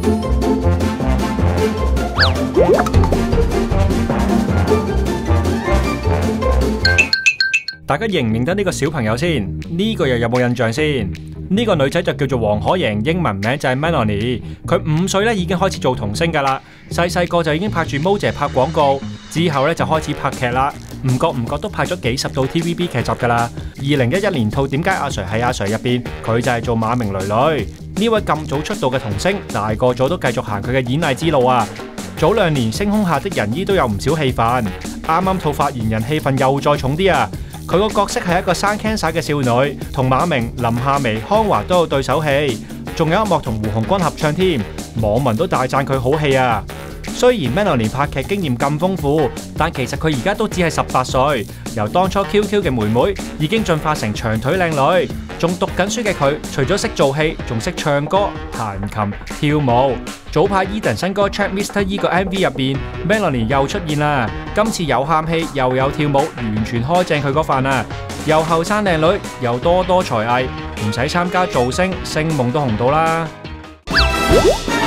大家認唔認得呢個小朋友先？呢個又有冇印象先？呢個女仔就叫做黃可瑩，英文名就係 Melanie。佢5歲咧已經開始做童星噶啦，細個就已經拍住毛姐拍廣告，之後咧就開始拍劇啦。唔覺都拍咗幾十套 TVB 劇集噶啦。2011年套《點解阿 Sir 係阿 Sir》入邊，佢就係做馬明蕾蕾。呢位咁早出道嘅童星，大個咗都繼續行佢嘅演藝之路啊！早2年《星空下的人醫》都有唔少戲份，啱套發言人戲份又再重啲啊！佢個角色係一個生 cancer 嘅少女，同馬明、林夏薇、康華都有對手戲，仲有一幕同胡鴻鈞合唱添，網民都大讚佢好戲啊！雖然 Melanie 拍劇經驗咁豐富，但其實佢而家都只係18歲，由當初 QQ 嘅妹妹已經進化成長腿靚女，仲讀緊書嘅佢，除咗識做戲，仲識唱歌、彈琴、跳舞。早排 Eden 新歌《Check Mr. E》個 MV 入邊 ，Melanie 又出現啦，今次有喊戲又有跳舞，完全開正佢嗰份啊！又後生靚女，又多才藝，唔使參加造星，星夢都紅到啦〜